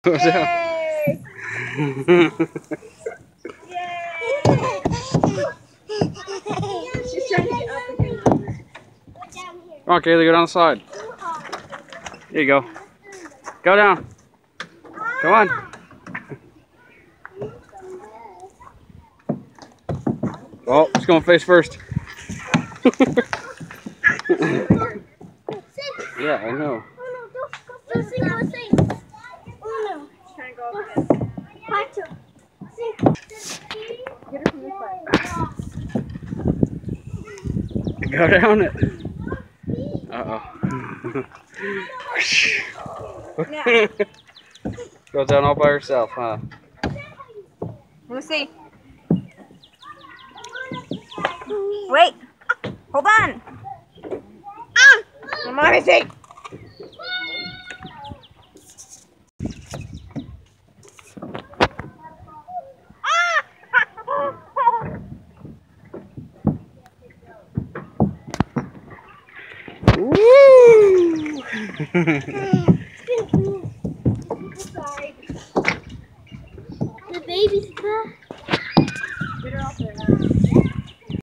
Yay! She's trying to get up again. Come on, Kaidley, go down the slide. There you go. Go down. Come on. Oh, she's going face first. Yeah, I know. Go sing. Oh no. Trying to go up again. Get her from this side. Go down it. Uh-oh. Goes down all by herself, huh? Lucy. Wait. Hold on. Come on, Lucy. Woo! Sorry. The baby's back.